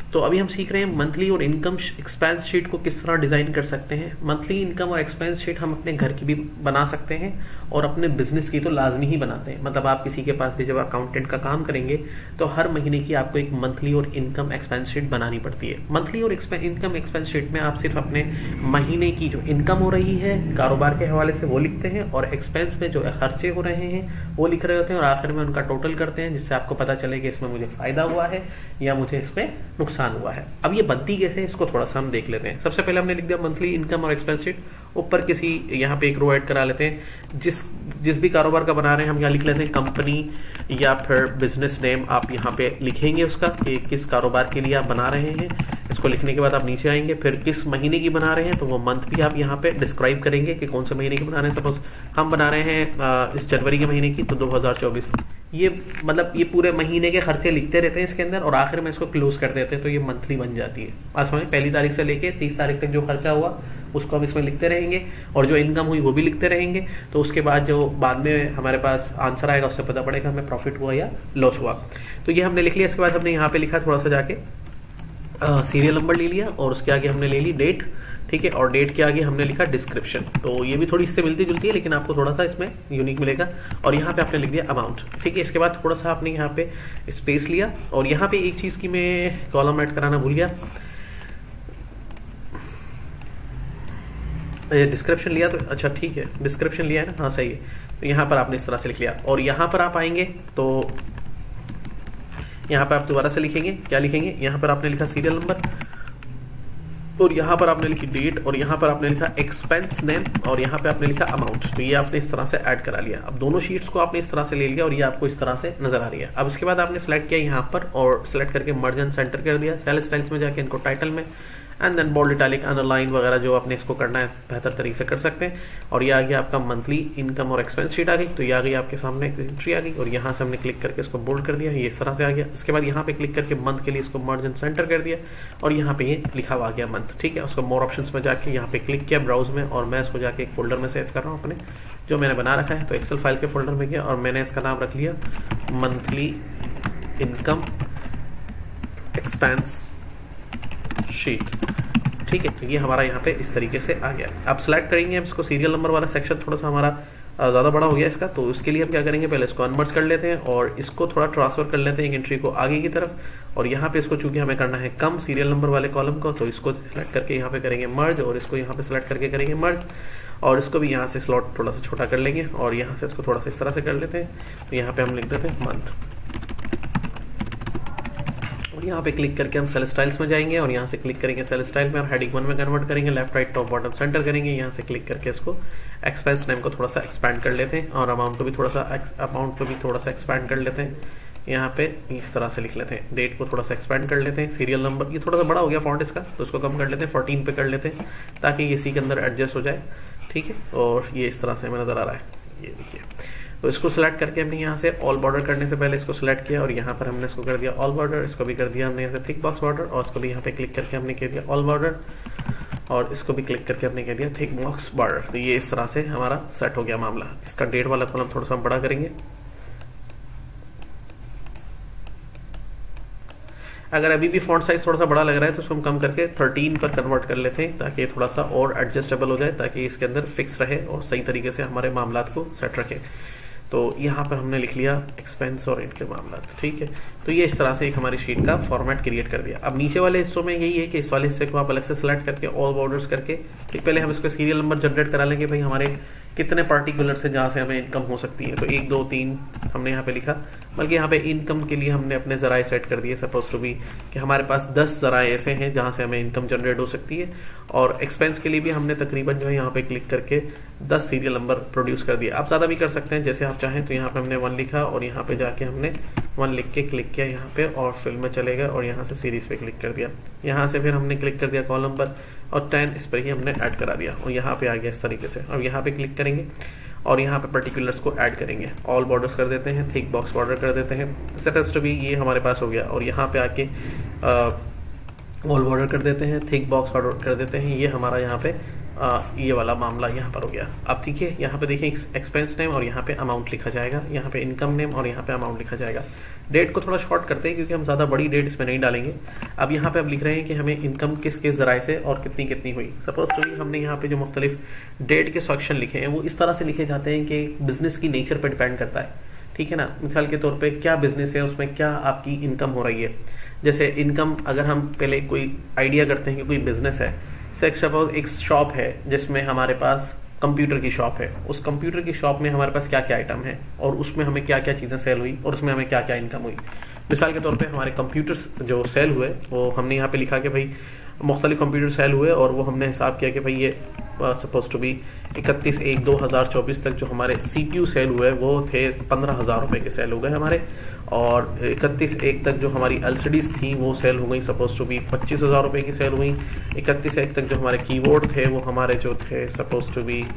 तो अभी हम सीख रहे हैं मंथली और इनकम एक्सपेंस शीट को किस तरह डिजाइन कर सकते हैं। मंथली इनकम और एक्सपेंस शीट हम अपने घर की भी बना सकते हैं और अपने बिजनेस की तो लाजमी ही बनाते हैं। मतलब आप किसी के पास भी जब अकाउंटेंट का काम करेंगे तो हर महीने की आपको एक मंथली और इनकम एक्सपेंस शीट बनानी पड़ती है। मंथली और इनकम एक्सपेंस शीट में आप सिर्फ अपने महीने की जो इनकम हो रही है कारोबार के हवाले से वो लिखते हैं और एक्सपेंस में जो खर्चे हो रहे हैं वो लिख रहे होते हैं और आखिर में उनका टोटल करते हैं, जिससे आपको पता चले कि इसमें मुझे फायदा हुआ है या मुझे इसमें नुकसान हुआ है। अब ये बनती कैसे है इसको थोड़ा सा हम देख लेते हैं। सबसे पहले हमने लिख दिया मंथली इनकम और एक्सपेंस शीट, ऊपर किसी यहाँ पे एक रो ऐड करा लेते हैं। जिस भी कारोबार का बना रहे हैं हम यहाँ लिख लेते हैं कंपनी या फिर बिजनेस नेम आप यहाँ पे लिखेंगे उसका कि किस कारोबार के लिए आप बना रहे हैं। इसको लिखने के बाद आप नीचे आएंगे, फिर किस महीने की बना रहे हैं तो वो मंथ भी आप यहाँ पे डिस्क्राइब करेंगे कि कौन से महीने की बना रहे हैं। सपोज हम बना रहे हैं इस जनवरी के महीने की तो 2024, ये मतलब ये पूरे महीने के खर्चे लिखते रहते हैं इसके अंदर और आखिर में इसको क्लोज कर देते हैं तो ये मंथली बन जाती है। आज में 1 तारीख से लेके 30 तारीख तक जो खर्चा हुआ उसको हम इसमें लिखते रहेंगे और जो इनकम हुई वो भी लिखते रहेंगे। तो उसके बाद जो बाद में हमारे पास आंसर आएगा उससे पता पड़ेगा हमें प्रॉफिट हुआ या लॉस हुआ। तो ये हमने लिख लिया। इसके बाद हमने यहाँ पे लिखा थोड़ा सा जाके सीरियल नंबर ले लिया और उसके आगे हमने ले ली डेट, ठीक है, और डेट के आगे हमने लिखा डिस्क्रिप्शन। तो ये भी थोड़ी इससे मिलती जुलती है लेकिन आपको थोड़ा सा इसमें यूनिक मिलेगा। और यहाँ पे आपने लिख दिया अमाउंट, ठीक है। इसके बाद थोड़ा सा आपने यहाँ पे स्पेस लिया और यहाँ पे एक चीज की मैं कॉलम ऐड कराना भूल गया, डिस्क्रिप्शन लिया तो अच्छा ठीक है, डिस्क्रिप्शन लिया है ना, हाँ सही है। तो यहाँ पर आपने इस तरह से लिख लिया और यहाँ पर आप आएंगे तो यहाँ पर आप दोबारा से लिखेंगे, क्या लिखेंगे, यहाँ पर आपने लिखा सीरियल नंबर और यहाँ पर आपने लिखी डेट और यहाँ पर आपने लिखा एक्सपेंस नेम और यहाँ पे आपने लिखा अमाउंट। तो ये आपने इस तरह से ऐड करा लिया। अब दोनों शीट्स को आपने इस तरह से ले लिया और ये आपको इस तरह से नजर आ रही है। अब इसके बाद आपने सेलेक्ट किया यहाँ पर और सेलेक्ट करके मर्ज एंड सेंटर कर दिया। सेल स्टाइल्स में जाके इनको टाइटल में and then bold italic underline वगैरह जो आपने इसको करना है बेहतर तरीके से कर सकते हैं। और ये आ गया आपका मंथली इनकम और एक्सपेंस शीट आ गई। तो ये आ गई आपके सामने एंट्री आ गई और यहाँ से हमने क्लिक करके इसको बोल्ड कर दिया, ये इस तरह से आ गया। उसके बाद यहाँ पे क्लिक करके मंथ के लिए इसको मर्ज एंड सेंटर कर दिया और यहाँ पे ये लिखा हुआ आ गया मंथ, ठीक है। उसको मोर ऑप्शंस में जाके यहाँ पे क्लिक किया ब्राउज में और मैं इसको जाके एक फोल्डर में सेव कर रहा हूँ अपने जो मैंने बना रखा है। तो एक्सेल फाइल के फोल्डर में गया और मैंने इसका नाम रख लिया मंथली इनकम एक्सपेंस शीट, ठीक है। तो ये हमारा यहाँ पे इस तरीके से आ गया। आप सिलेक्ट करेंगे हम इसको, सीरियल नंबर वाला सेक्शन थोड़ा सा हमारा ज़्यादा बड़ा हो गया इसका, तो उसके लिए हम क्या करेंगे, पहले इसको अनमर्ज कर लेते हैं और इसको थोड़ा ट्रांसफर कर लेते हैं एक एंट्री को आगे की तरफ। और यहाँ पे इसको चूंकि हमें करना है कम सीरियल नंबर वाले कॉलम को, तो इसको सिलेक्ट करके यहाँ पे करेंगे मर्ज और इसको यहाँ पे सिलेक्ट करके करेंगे मर्ज और इसको भी यहाँ से स्लॉट थोड़ा सा छोटा कर लेंगे और यहाँ से इसको थोड़ा सा इस तरह से कर लेते हैं। तो यहाँ पे हम लिख देते हैं मंथ और यहाँ पे क्लिक करके हम सेल स्टाइल्स में जाएंगे और यहाँ से क्लिक करेंगे सेल स्टाइल में और हेडिंग 1 में कन्वर्ट करेंगे, left right top bottom centre करेंगे। यहाँ से क्लिक करके इसको एक्सपेंस नेम को थोड़ा सा एक्सपैंड कर लेते हैं और अमाउंट को भी थोड़ा सा एक्सपैंड कर लेते हैं। यहाँ पे इस तरह से लिख लेते हैं, डेट को थोड़ा सा एक्सपैंड कर लेते हैं। सीरियल नंबर ये थोड़ा सा बड़ा हो गया फॉन्ट इसका, तो इसको कम कर लेते हैं, 14 पे कर लेते हैं ताकि ये इसी के अंदर एडजस्ट हो जाए, ठीक है। और ये इस तरह से हमें नजर आ रहा है, ये देखिए। तो इसको सिलेक्ट करके हमने यहाँ से ऑल बॉर्डर करने से पहले इसको सिलेक्ट किया और यहाँ पर हमने इसको कर दिया ऑल बॉर्डर, इसको भी कर दिया हमने यहाँ से थिक बॉक्स बॉर्डर और इसको भी यहाँ पे क्लिक करके हमने कह दिया ऑल बॉर्डर और इसको भी क्लिक करके हमने कह दिया थिक बॉक्स बॉर्डर। तो ये इस तरह से हमारा सेट हो गया मामला। इसका डेट वाला कॉलम थोड़ा सा बड़ा करेंगे। अगर अभी भी फॉन्ट साइज थोड़ा सा बड़ा लग रहा है तो उसको हम कम करके 13 पर कन्वर्ट कर लेते हैं ताकि थोड़ा सा और एडजस्टेबल हो जाए, ताकि इसके अंदर फिक्स रहे और सही तरीके से हमारे मामलात को सेट रखे। तो यहाँ पर हमने लिख लिया एक्सपेंस और इनके मामला, ठीक है। तो ये इस तरह से एक हमारी शीट का फॉर्मेट क्रिएट कर दिया। अब नीचे वाले हिस्सों में यही है कि इस वाले हिस्से को आप अलग से सिलेक्ट करके ऑल बॉर्डर्स करके ठीक पहले हम इसको सीरियल नंबर जनरेट करा लेंगे, भाई हमारे कितने पार्टिकुलर से जहाँ से हमें इनकम हो सकती है। तो 1 2 3 हमने यहाँ पे लिखा, बल्कि यहाँ पे इनकम के लिए हमने अपने जराए सेट कर दिए। सपोज टू बी कि हमारे पास 10 जराए ऐसे हैं जहाँ से हमें इनकम जनरेट हो सकती है। और एक्सपेंस के लिए भी हमने तकरीबन जो है यहाँ पे क्लिक करके 10 सीरियल नंबर प्रोड्यूस कर दिया। आप ज़्यादा भी कर सकते हैं जैसे आप चाहें। तो यहाँ पे हमने 1 लिखा और यहाँ पे जाके हमने 1 लिख के क्लिक किया यहाँ पे और फिल में चले गए और यहाँ से सीरीज पे क्लिक कर दिया। यहाँ से फिर हमने क्लिक कर दिया कॉलम पर और 10 इस पर ही हमने ऐड करा दिया और यहाँ पे आ गया इस तरीके से। अब यहाँ पे क्लिक करेंगे और यहाँ पे पर्टिकुलर्स को ऐड करेंगे, ऑल बॉर्डर्स कर देते हैं, थिक बॉक्स बॉर्डर कर देते हैं, सेटेस्ट भी ये हमारे पास हो गया। और यहाँ पे आके ऑल बॉर्डर कर देते हैं, थिक बॉक्स बॉर्डर कर देते हैं, ये हमारा यहाँ पे ये वाला मामला यहाँ पर हो गया। अब ठीक है, यहाँ पे देखें एक्सपेंस नेम और यहाँ पे अमाउंट लिखा जाएगा, यहाँ पे इनकम नेम और यहाँ पे अमाउंट लिखा जाएगा। डेट को थोड़ा शॉर्ट करते हैं क्योंकि हम ज़्यादा बड़ी डेट इसमें नहीं डालेंगे। अब यहाँ पे अब लिख रहे हैं कि हमें इनकम किस किस ज़राए से और कितनी कितनी हुई। सपोज टू भी हमने यहाँ पे जो मुख्तलिफ डेट के सेक्शन लिखे हैं वो इस तरह से लिखे जाते हैं कि बिजनेस की नेचर पर डिपेंड करता है, ठीक है ना। मिसाल के तौर पे क्या बिजनेस है, उसमें क्या आपकी इनकम हो रही है। जैसे इनकम अगर हम पहले कोई आइडिया करते हैं कि कोई बिजनेस है, सपोज एक शॉप है जिसमें हमारे पास कंप्यूटर की शॉप है, उस कंप्यूटर की शॉप में हमारे पास क्या क्या आइटम है और उसमें हमें क्या क्या चीज़ें सेल हुई और उसमें हमें क्या क्या इनकम हुई। मिसाल के तौर पे हमारे कंप्यूटर्स जो सेल हुए वो हमने यहाँ पे लिखा कि भाई मुख्तलिफ कंप्यूटर सेल हुए और वो हमने हिसाब किया कि भाई ये सपोज टू बी 31/1/2024 तक जो हमारे CPU सेल हुए वो थे 15,000 रुपये के सेल हो गए हमारे, और 31/1 तक जो हमारी LCDs थी वो सेल हो गई सपोज टू बी 25,000 रुपये की सेल हुई। 31/1 तक जो हमारे कीबोर्ड थे वो हमारे जो थे सपोज टू बी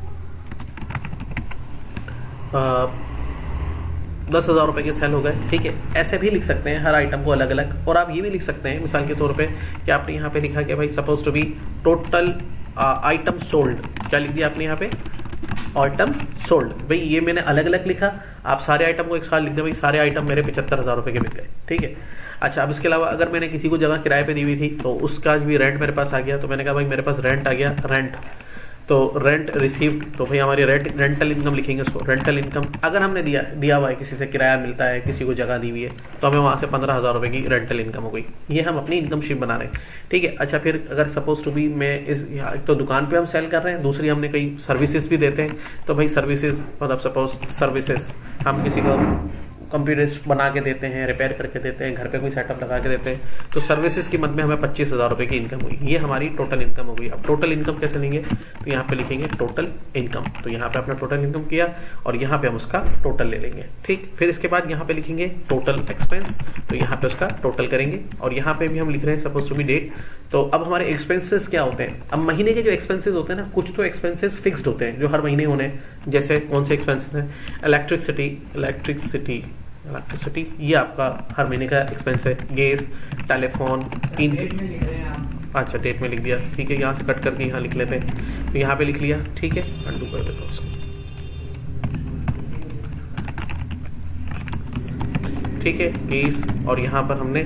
10,000 रुपये के सेल हो गए, ठीक है। ऐसे भी लिख सकते हैं हर आइटम को अलग अलग। और आप ये भी लिख सकते हैं मिसाल के तौर पे कि आपने यहाँ पे लिखा कि भाई suppose to be total item sold, क्या लिख दिया आपने यहाँ पे, आइटम सोल्ड। भाई ये मैंने अलग अलग लिखा, आप सारे आइटम को एक साथ लिख दें, भाई सारे आइटम मेरे 75,000 रुपये के बिक गए, ठीक है। अच्छा, अब इसके अलावा अगर मैंने किसी को जगह किराए पे दी हुई थी तो उसका भी रेंट मेरे पास आ गया, तो मैंने कहा भाई मेरे पास रेंट आ गया, रेंट तो रेंट रिसीव्ड, तो भाई हमारी रेंटल इनकम लिखेंगे उसको, रेंटल इनकम। अगर हमने दिया हुआ है, किसी से किराया मिलता है, किसी को जगह दी हुई है, तो हमें वहाँ से 15,000 रुपये की रेंटल इनकम हो गई। ये हम अपनी इनकम शीट बना रहे हैं, ठीक है। अच्छा, फिर अगर सपोज टू बी मैं एक तो दुकान पे हम सेल कर रहे हैं, दूसरी हमने कई सर्विसेज भी देते हैं, तो भाई सर्विसेज मतलब सपोज सर्विसेज हम किसी को कंप्यूटर्स बना के देते हैं, रिपेयर करके देते हैं, घर पे कोई सेटअप लगा के देते हैं, तो सर्विसेज की मद में हमें 25,000 रुपये की इनकम हुई। ये हमारी टोटल इनकम हो गई। अब टोटल इनकम कैसे लेंगे, तो यहाँ पे लिखेंगे टोटल इनकम, तो यहाँ पे अपना टोटल इनकम किया और यहाँ पे हम उसका टोटल ले लेंगे, ठीक। फिर इसके बाद यहाँ पे लिखेंगे टोटल एक्सपेंस, तो यहाँ पे उसका टोटल करेंगे और यहाँ पे भी हम लिख रहे हैं सपोज टू बी डेट। तो अब हमारे एक्सपेंसेस क्या होते हैं, अब महीने के जो एक्सपेंसेस होते हैं ना, कुछ तो एक्सपेंसेस फिक्स्ड होते हैं जो हर महीने होने, जैसे कौन से एक्सपेंसेस हैं, इलेक्ट्रिसिटी ये आपका हर महीने का एक्सपेंस है, गैस, टेलीफोन, अच्छा डेट में लिख दिया, ठीक है। यहाँ से कट करके यहाँ लिख लेते हैं, तो यहाँ पे लिख लिया, ठीक है। अंडू कर देता हूँ उसको, ठीक है, गैस, और यहाँ पर हमने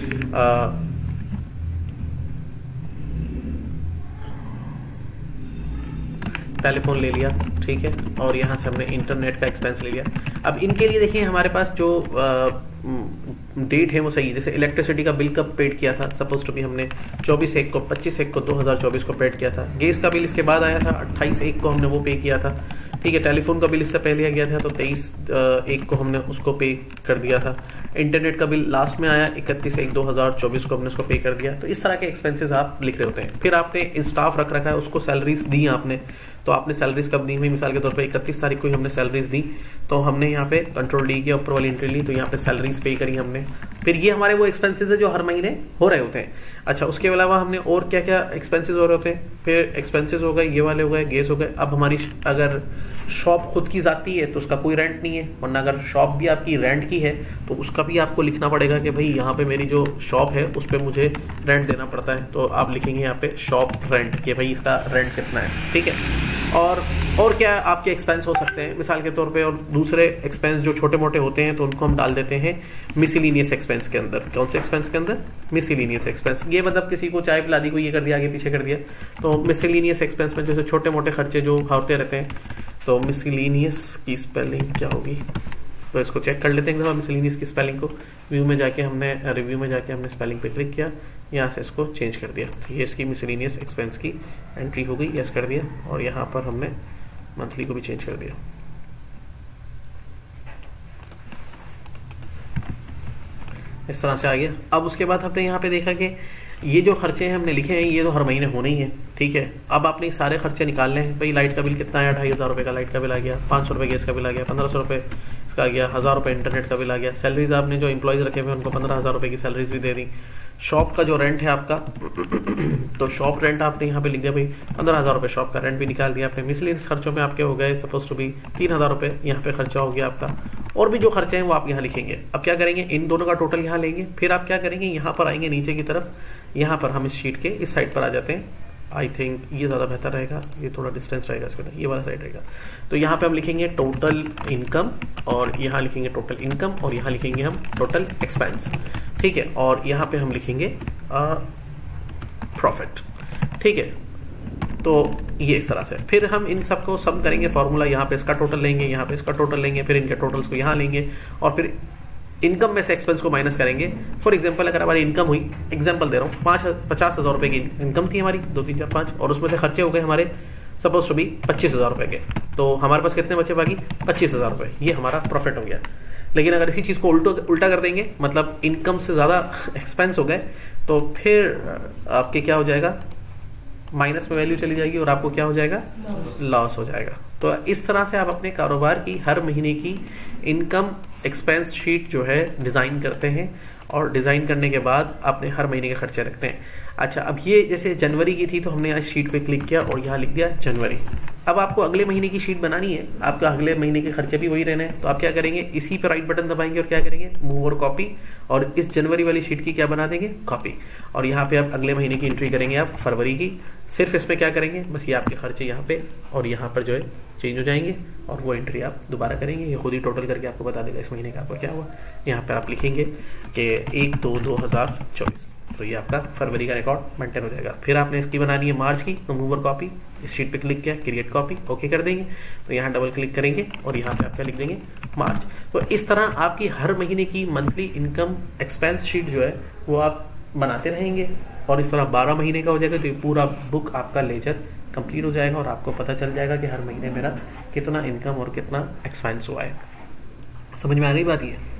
टेलीफोन ले लिया, ठीक है, और यहाँ से हमने इंटरनेट का एक्सपेंस ले लिया। अब इनके लिए देखिए हमारे पास जो डेट है वो सही है। जैसे इलेक्ट्रिसिटी का बिल कब पेड किया था, सपोज टू भी हमने 24/1 को 25/1 को 2024 को पेड किया था। गैस का बिल इसके बाद आया था, 28/1 को हमने वो पे किया था, ठीक है। टेलीफोन का बिल इससे पहले आ गया था, तो 23/1 को हमने उसको पे कर दिया था। इंटरनेट का बिल लास्ट में आया, 31/1/2024 को हमने उसको पे कर दिया। तो इस तरह के एक्सपेंसेस आप लिख रहे होते हैं। फिर आपने स्टाफ रख रखा है, उसको सैलरीज दी आपने, तो आपने सैलरीज कब दी हुई, मिसाल के तौर पे 31 तारीख को ही हमने सैलरीज दी, तो हमने यहाँ पे कंट्रोल डी किया, ऊपर वाली एंट्री ली, तो यहाँ पे सैलरीज पे करी हमने। फिर ये हमारे वो एक्सपेंसेस है जो हर महीने हो रहे होते हैं। अच्छा, उसके अलावा हमने और क्या क्या एक्सपेंसेस हो रहे होते हैं, फिर एक्सपेंसेस हो गए, ये वाले हो गए, गैस हो गए। अब हमारी अगर शॉप खुद की जाती है तो उसका कोई रेंट नहीं है, वरना अगर शॉप भी आपकी रेंट की है तो उसका भी आपको लिखना पड़ेगा कि भाई यहाँ पे मेरी जो शॉप है उस पर मुझे रेंट देना पड़ता है, तो आप लिखेंगे यहाँ पे शॉप रेंट कि भाई इसका रेंट कितना है, ठीक है। और क्या आपके एक्सपेंस हो सकते हैं मिसाल के तौर पे, और दूसरे एक्सपेंस जो छोटे मोटे होते हैं तो उनको हम डाल देते हैं मिसलिनियस एक्सपेंस के अंदर। कौन से एक्सपेंस के अंदर, मिसलिनियस एक्सपेंस। ये मतलब किसी को चाय पिला दी, को ये कर दिया, आगे पीछे कर दिया, तो मिसलिनियस एक्सपेंस में जैसे छोटे मोटे खर्चे जो होते रहते हैं, तो मिसलिनियस की स्पेलिंग क्या होगी, तो इसको चेक कर लेते हैं एक दफा मिसलिनियस की स्पेलिंग को। व्यू में जाके हमने रिव्यू में जाके हमने स्पेलिंग पे क्लिक किया, यहाँ से इसको चेंज कर दिया, तो ये इसकी मिसलिनियस एक्सपेंस की एंट्री हो गई, यस कर दिया, और यहाँ पर हमने मंथली को भी चेंज कर दिया। इस तरह से आ गया। अब उसके बाद हमने यहाँ पे देखा कि ये जो खर्चे हैं हमने लिखे हैं ये तो हर महीने होने ही है, ठीक है। अब आपने सारे खर्चे निकालने हैं। भाई लाइट का बिल कितना आया, 2,500 रुपये का लाइट का बिल आ गया, 500 रुपये गैस का बिल आ गया, 1,500 रुपये इसका आ गया, 1,000 रुपये इंटरनेट का बिल आ गया। सैलरीज आपने जो एम्प्लॉयज़ रखे हुए उनको 15,000 रुपये की सैलरीज भी दे दी। शॉप का जो रेंट है आपका तो शॉप रेंट आपने यहाँ पे लिख दिया, भाई 15,000 रुपये शॉप का रेंट भी निकाल दिया आपने। मिसलिनियस खर्चों में आपके हो गए सपोज टू भी 3,000 रुपये यहाँ पे खर्चा हो गया आपका। और भी जो खर्चे हैं वो आप यहाँ लिखेंगे। अब क्या करेंगे, इन दोनों का टोटल यहाँ लेंगे, फिर आप क्या करेंगे, यहाँ पर आएंगे नीचे की तरफ, यहाँ पर हम इस शीट के इस साइड पर आ जाते हैं, आई थिंक ये ज़्यादा बेहतर रहेगा, ये थोड़ा डिस्टेंस रहेगा इसके अंदर, ये वाला साइड रहेगा। तो यहाँ पे हम लिखेंगे टोटल इनकम, और यहाँ लिखेंगे टोटल इनकम, और यहाँ लिखेंगे हम टोटल एक्सपेंस, ठीक है, और यहाँ पे हम लिखेंगे प्रॉफिट, ठीक है। तो ये इस तरह से फिर हम इन सबको सम करेंगे, फॉर्मूला यहाँ पे इसका टोटल लेंगे, यहाँ पे इसका टोटल लेंगे, फिर इनके टोटल्स को यहाँ लेंगे, और फिर इनकम में से एक्सपेंस को माइनस करेंगे। फॉर एग्जांपल अगर हमारी इनकम हुई, एग्जांपल दे रहा हूँ, 50,000 रुपये की इनकम थी हमारी, 2 3 4 5, और उसमें से खर्चे हो गए हमारे सपोज टू बी 25,000 रुपये के, तो हमारे पास कितने बचे बाकी? 25,000 रुपये, ये हमारा प्रॉफिट हो गया। लेकिन अगर इसी चीज़ को उल्टा कर देंगे, मतलब इनकम से ज़्यादा एक्सपेंस हो गए, तो फिर आपके क्या हो जाएगा? माइनस में वैल्यू चली जाएगी और आपको क्या हो जाएगा? लॉस हो जाएगा। तो इस तरह से आप अपने कारोबार की हर महीने की इनकम एक्सपेंस शीट जो है डिज़ाइन करते हैं, और डिज़ाइन करने के बाद अपने हर महीने के खर्चे रखते हैं। अच्छा, अब ये जैसे जनवरी की थी तो हमने आज शीट पे क्लिक किया और यहाँ लिख दिया जनवरी। अब आपको अगले महीने की शीट बनानी है, आपका अगले महीने के खर्चे भी वही रहने हैं, तो आप क्या करेंगे? इसी पे राइट बटन दबाएंगे और क्या करेंगे? मूव और कॉपी, और इस जनवरी वाली शीट की क्या बना देंगे? कॉपी। और यहाँ पे आप अगले महीने की एंट्री करेंगे, आप फरवरी की। सिर्फ इसमें क्या करेंगे? बस ये आपके खर्चे यहाँ पे और यहाँ पर जो है चेंज हो जाएंगे, और वो एंट्री आप दोबारा करेंगे, ये खुद ही टोटल करके आपको बता देगा इस महीने का आपका क्या हुआ। यहाँ पे आप लिखेंगे कि 1/2/2024, तो ये आपका फरवरी का रिकॉर्ड मेंटेन हो जाएगा। फिर आपने इसकी बनानी है मार्च की, तो मूव और कॉपी, इस शीट पे क्लिक किया, क्रिएट कॉपी, ओके कर देंगे, तो यहाँ डबल क्लिक करेंगे और यहाँ पे आप क्या लिख देंगे? मार्च। तो इस तरह आपकी हर महीने की मंथली इनकम एक्सपेंस शीट जो है वो आप बनाते रहेंगे, और इस तरह 12 महीने का हो जाएगा, तो ये पूरा बुक आपका लेजर कंप्लीट हो जाएगा, और आपको पता चल जाएगा कि हर महीने मेरा कितना इनकम और कितना एक्सपेंस हुआ है। समझ में आ गई बात ये?